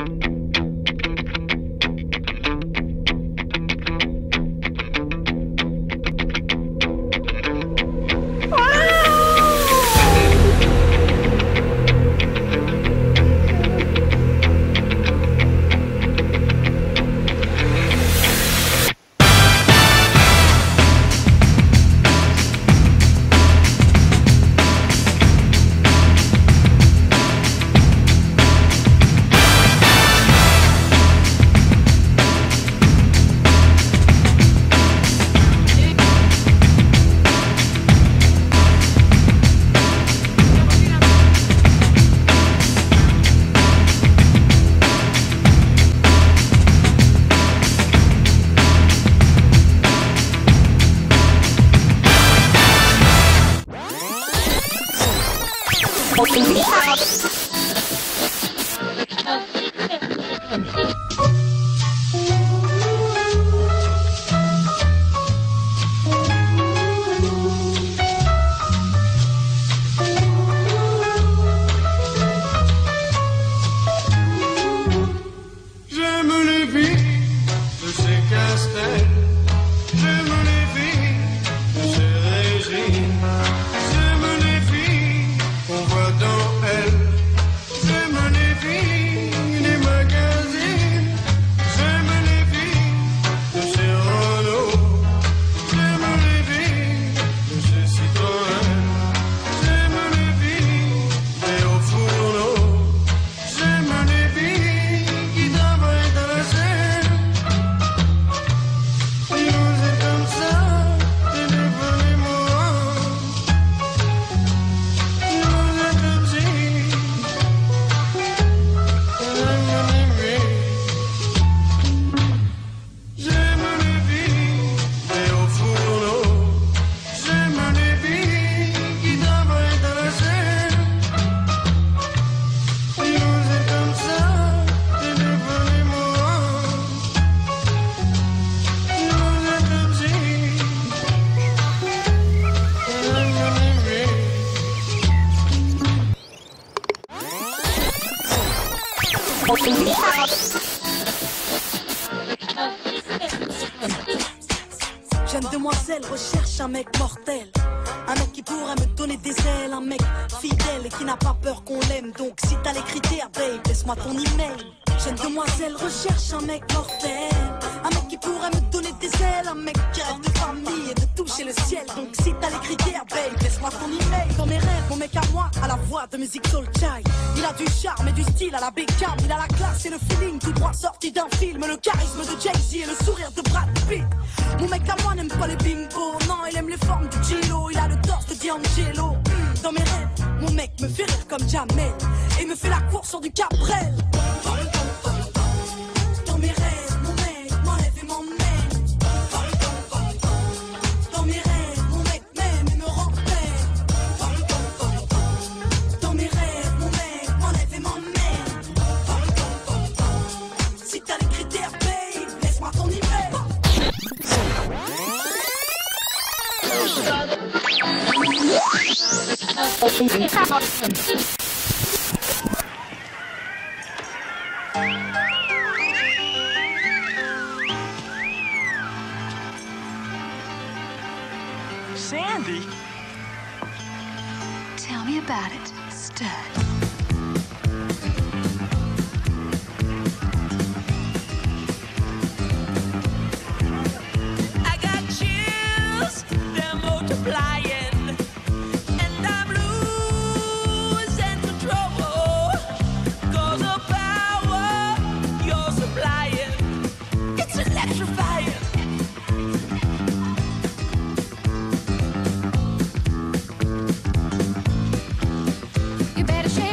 Jeune demoiselle recherche un mec mortel, un mec qui pourrait me donner des ailes, un mec fidèle et qui n'a pas peur qu'on l'aime. Donc si t'as les critères, babe, laisse-moi ton email. Jeune demoiselle recherche un mec mortel, un mec qui pourrait me donner des ailes, un mec qui rêve de famille et de toucher le ciel. Donc si t'as les critères, babe, laisse-moi ton email. Dans mes rêves, mon mec à moi a la voix de musique soul child. Il a du charme et du style à la Beckham. Il a la classe et le feeling tout droit sorti d'un film. Le charisme de Jay-Z et le sourire de Brad Pitt. Mon mec à moi n'aime pas les bimbo, non, il aime les formes du Gilo. Il a le torse de D'Angelo. Dans mes rêves, mon mec me fait rire comme Jamel et me fait la course sur du Cabrel. Dans mes rêves, mon mec m'enlève et m'emmène. Dans mes rêves, mon mec m'aime et me rappelle. Dans mes rêves, mon mec m'enlève et m'emmène. Si t'as les critères, babe, laisse-moi ton email. Sandy? Tell me about it, stud. I got chills, they're multiplying, and I'm losing control. 'Cause the power you're supplying, it's electrifying. You better shake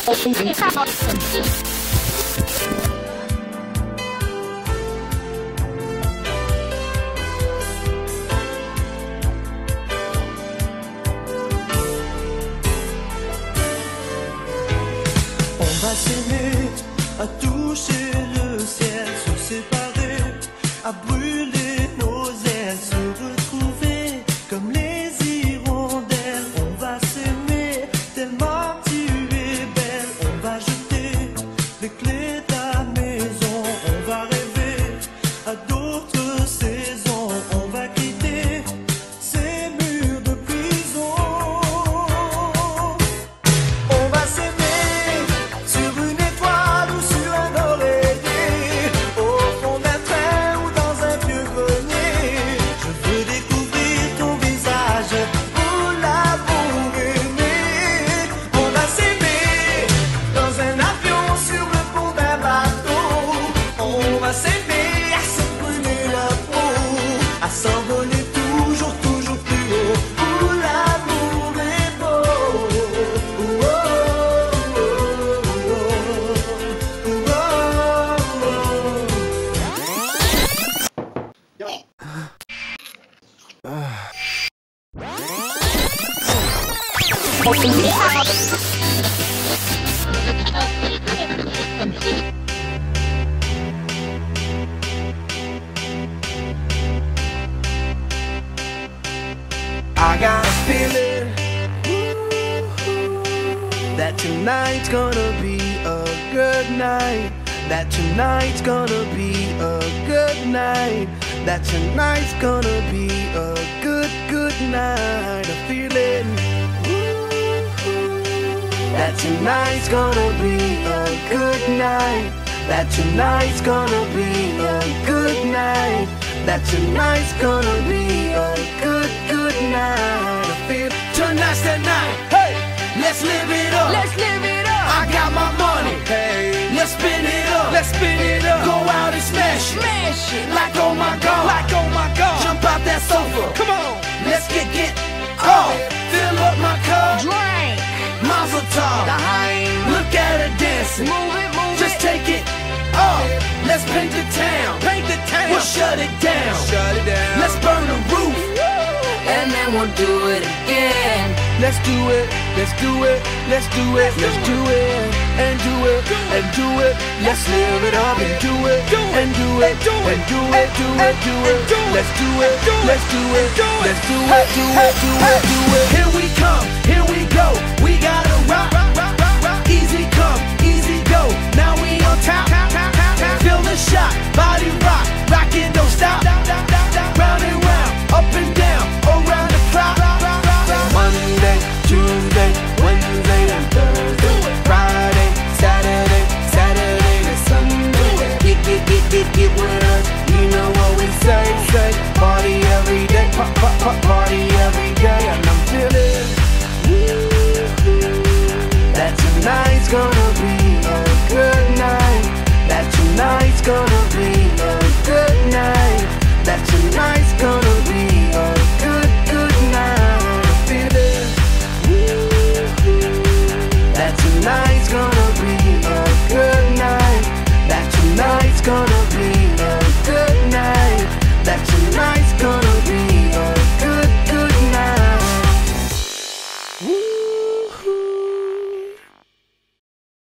On va s'aimer, à toucher le ciel, se séparer, à brûler nos ailes, se retrouver comme les hirondelles. On va s'aimer tellement tu es belle. On va jeter les clés de la maison. On va rêver à d'autres saisons. On va quitter ces murs de prison. On va s'aimer sur une étoile ou sur un oreiller, au fond d'un train ou dans un vieux grenier. Je veux découvrir ton visage pour l'amour aimé. On va s'aimer dans un avion, sur le pont d'un bateau. On va s'aimer à se brûler la peau, à s'envoler toujours, toujours plus haut. Où l'amour est beau. Oh, oh, I got a feeling that tonight's gonna be a good night. That tonight's gonna be a good night. That tonight's gonna be a good, good night. A feeling that tonight's gonna be a good night. That tonight's gonna be a good night. That tonight's gonna be a good, good night. I feel tonight's the night. Hey, let's live it up. Let's live it up. I got my money. Hey, let's spin it up. Let's spin it up. Go out and smash it. Smash it. Like oh my god. Like oh my god. Jump out that sofa. Come on. Let's get off. Fill up my cup. Drink. Mazel tov. Daheim. Look at her dancing. Move it, move Just it. take it off. Let's paint the town. Paint the town. We'll shut it down. Shut it down. Let's burn the roof. And then we'll do it again. Let's do it. Let's do it. Let's do it. Let's do it. And do it. And do it. Let's live it up and do it. And do it. And do it. Do it. Do it. Let's do it. Let's do it. Let's do it. Do it. Do it. Do it. Here we come. Here we go. We gotta rock. Easy come. Easy go. Now we on top. Feel the shot. Body rock. Rockin', don't stop. Round and round. Up and down. Around the clock. Monday, Tuesday, Wednesday, and Thursday, Friday, Saturday, Saturday to Sunday. Get